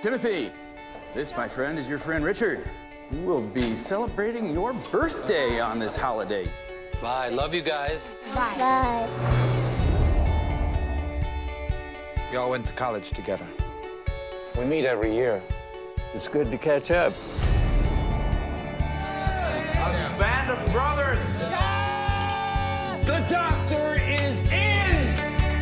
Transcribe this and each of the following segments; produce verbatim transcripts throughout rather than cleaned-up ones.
Timothy, this, my friend, is your friend Richard. You will be celebrating your birthday on this holiday. Bye. Love you guys. Bye. Bye. We all went to college together. We meet every year. It's good to catch up. A band of brothers! The doctor is in!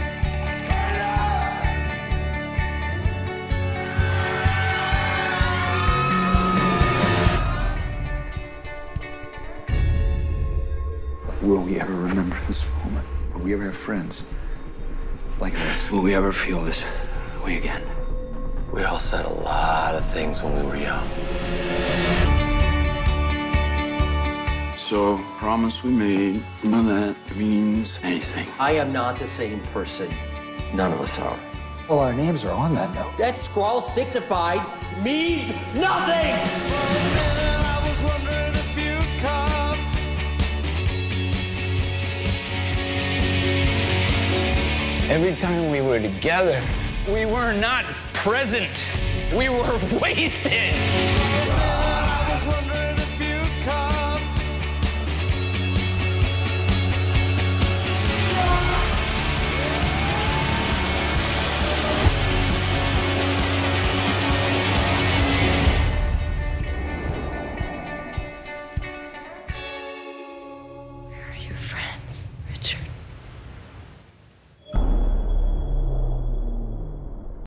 Will we ever remember this moment? Will we ever have friends like this? Will we ever feel this way again? We all said a lot of things when we were young. So, promise we made, none of that means anything. I am not the same person. None of us are. Well, our names are on that note. That scrawl signified means nothing! I was wondering if you'd come. Every time we were together, we were not present. We were wasted.